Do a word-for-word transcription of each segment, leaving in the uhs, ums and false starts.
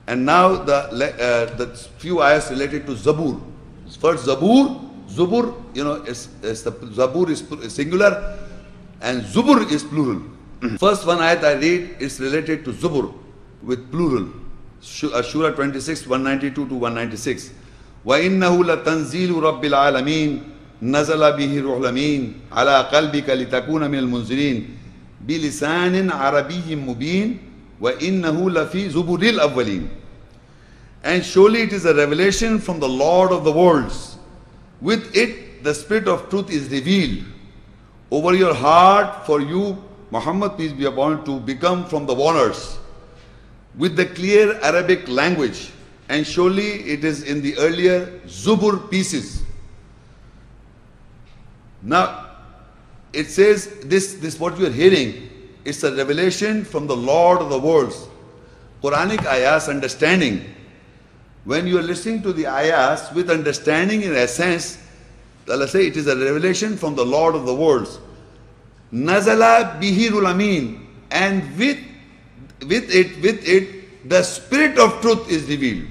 And now the, uh, the few ayahs related to Zabur. First Zabur, Zubur, you know, is, is the Zabur is singular and Zubur is plural. First one ayat I read is related to Zubur with plural. Shura twenty-six, one ninety-two to one ninety-six. وَإِنَّهُ لَتَنزِيلُ رَبِّ الْعَالَمِينَ نَزَلَ بِهِ الرُّوحُ الْأَمِينُ عَلَى قَلْبِكَ لِتَكُونَ مِنَ الْمُنزِرِينَ بِلِسَانٍ عَرَبِيٍّ مُبِينٍ وَإِنَّهُ لَفِي زُبُرِ الْأَوَّلِينَ. And surely it is a revelation from the Lord of the worlds. With it the spirit of truth is revealed over your heart for you, Muhammad, peace be upon him, to become from the warners with the clear Arabic language. And surely it is in the earlier Zubur pieces. Now it says this, this what you are hearing, it's a revelation from the Lord of the worlds. Quranic ayahs understanding. When you are listening to the ayahs with understanding, in essence, Allah say it is a revelation from the Lord of the worlds. Nazala bihirul amin, and with with it, with it, the spirit of truth is revealed.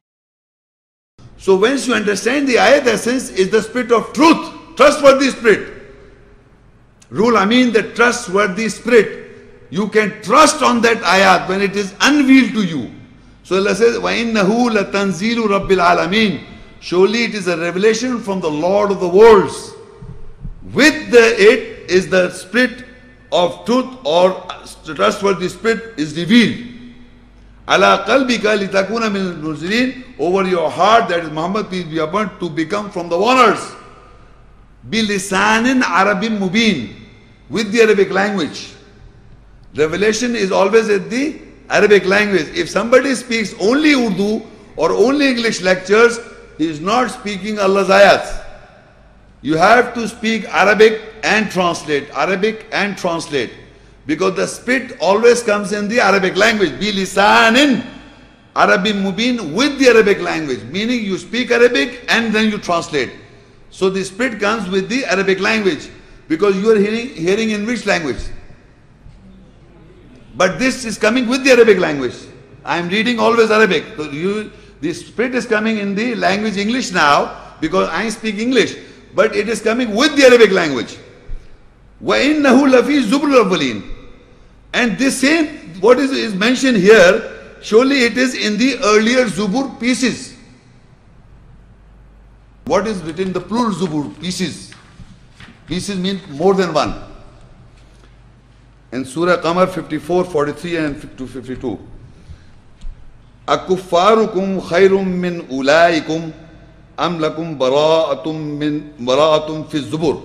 So once you understand the ayat essence is the spirit of truth, trustworthy spirit. Rule amin, the trustworthy spirit. You can trust on that ayat when it is unveiled to you. So Allah says, وَإِنَّهُ لَتَنزِيلُ رَبِّ الْعَالَمِينَ. Surely it is a revelation from the Lord of the worlds. With the it is the spirit of truth or trustworthy spirit is revealed. عَلَىٰ قَلْبِكَ لِتَكُونَ مِنَ الْمُنزِرِينَ. Over your heart, that is Muhammad, peace be upon him, to become from the warners. بِلِسَانٍ عَرَبٍ مُبِينٍ. With the Arabic language. Revelation is always at the Arabic language. If somebody speaks only Urdu or only English lectures, he is not speaking Allah's ayats. You have to speak Arabic and translate, Arabic and translate. Because the spirit always comes in the Arabic language. Bilisanin Arabim Mubin, with the Arabic language. Meaning you speak Arabic and then you translate. So the spirit comes with the Arabic language. Because you are hearing, hearing in which language? But this is coming with the Arabic language. I am reading always Arabic. So you, the spirit is coming in the language English now because I speak English. But it is coming with the Arabic language. وَإِنَّهُ لَفِي زُبُرِ الْأَوَّلِينَ. And this same, what is, is mentioned here, surely it is in the earlier Zubur pieces. What is written in the plural Zubur? Pieces. Pieces mean more than one. In Surah Qamar fifty-four, forty-three and fifty-two. أَكُفَّارُكُمْ خَيْرٌ مِّنْ أُولَٰئِكُمْ أَمْ لَكُمْ بَرَاءَةٌ مِّنْ بَرَاءَةٌ فِي الزُّبُرِ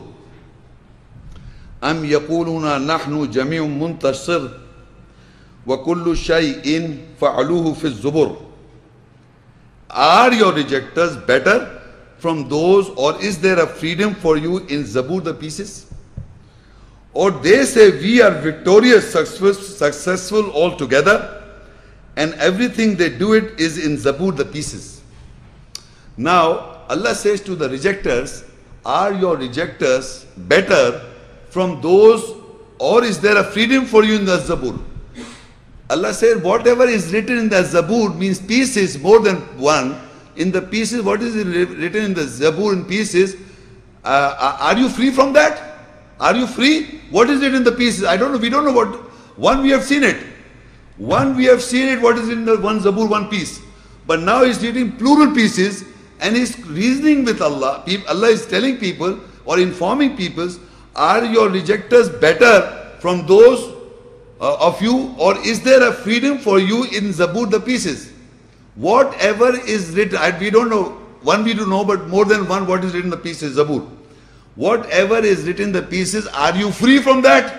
أَمْ يَقُولُونَ نَحْنُ جَمِيعٌ مُنْتَصِرٌ وَكُلُّ شَيْءٍ فَعَلُوهُ فِي الزُّبُرِ. Are your rejectors better from those, or is there a freedom for you in Zabur the pieces? Or they say we are victorious, successful, successful altogether, and everything they do it is in Zabur the pieces. Now Allah says to the rejectors, are your rejectors better from those, or is there a freedom for you in the Zabur? Allah says whatever is written in the Zabur means pieces, more than one. In the pieces, what is written in the Zabur in pieces, uh, are you free from that? Are you free? What is it in the pieces? I don't know. We don't know what. One, we have seen it. One, we have seen it. What is in the one Zabur, one piece. But now he's reading plural pieces and he's reasoning with Allah. Allah is telling people or informing people, are your rejectors better from those uh, of you, or is there a freedom for you in Zabur the pieces? Whatever is written, I, we don't know. One we do know, but more than one, what is written in the pieces, Zabur. Whatever is written in the pieces, are you free from that?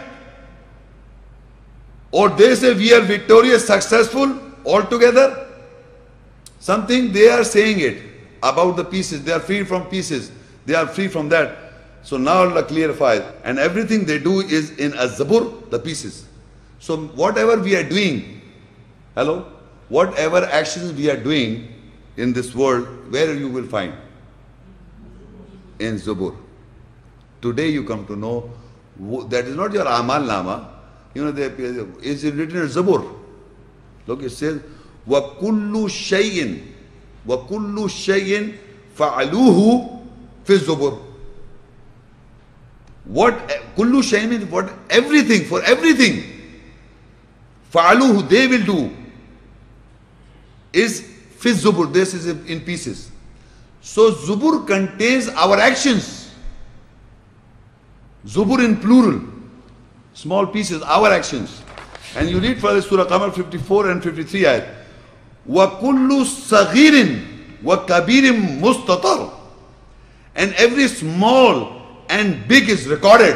Or they say we are victorious, successful altogether? Something they are saying it about the pieces. They are free from pieces. They are free from that. So now Allah clarifies. And everything they do is in Az-Zabur, the pieces. So whatever we are doing, hello? Whatever actions we are doing in this world, where you will find? In Zabur. Today you come to know that is not your Amal Nama. You know, it's written in Zabur. Look, it says, وَكُلُّ شَيْءٍ وَكُلُّ شَيْءٍ فَعَلُوهُ فِي الزُّبُرِ. What kullu shay means what? Everything, for everything. Fa'aluhu, they will do. Is fi zubur, this is in pieces. So zubur contains our actions. Zubur in plural. Small pieces, our actions. And you read further Surah Qamar fifty-four and fifty-three ayat. Wa kullu saghirin wa kabirin mustatar. And every small and big is recorded.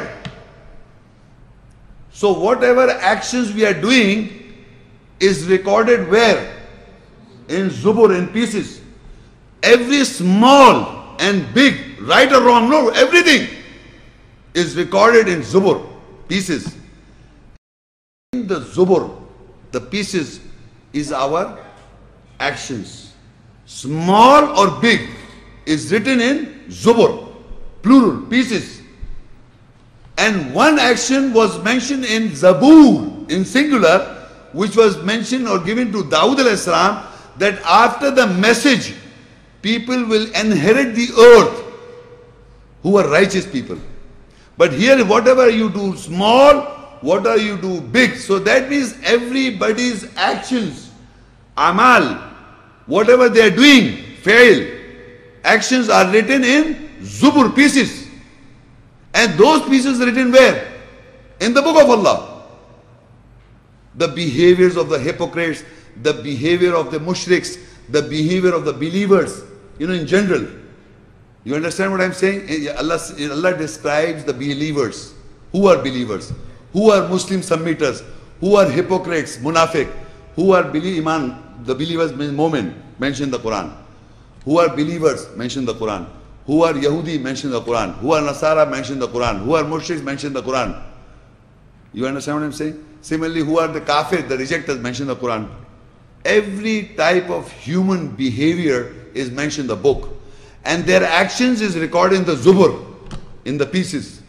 So whatever actions we are doing is recorded where? In Zubur, in pieces. Every small and big, right or wrong, no, everything is recorded in Zubur, pieces. In the Zubur, the pieces is our actions. Small or big is written in Zubur. Plural, pieces. And one action was mentioned in Zabur, in singular, which was mentioned or given to Dawood alayhi salam, that after the message, people will inherit the earth who are righteous people. But here, whatever you do small, whatever you do big, so that means everybody's actions, amal, whatever they are doing, fail, actions are written in Zubur, pieces. And those pieces written where? In the book of Allah. The behaviors of the hypocrites, the behavior of the mushriks, the behavior of the believers, you know, in general. You understand what I'm saying? Allah, Allah describes the believers. Who are believers? Who are Muslim submitters? Who are hypocrites, munafiq? Who are believe, iman, the believers means mu'min, mentioned in the Quran. Who are believers, mentioned in the Quran. Who are Yahudi, mentioned in the Quran. Who are Nasara, mentioned in the Quran. Who are mushriks, mentioned in the Quran. You understand what I'm saying? Similarly, who are the kafir, the rejectors, mentioned in the Quran. Every type of human behavior is mentioned in the book. And their actions is recorded in the Zubur, in the pieces.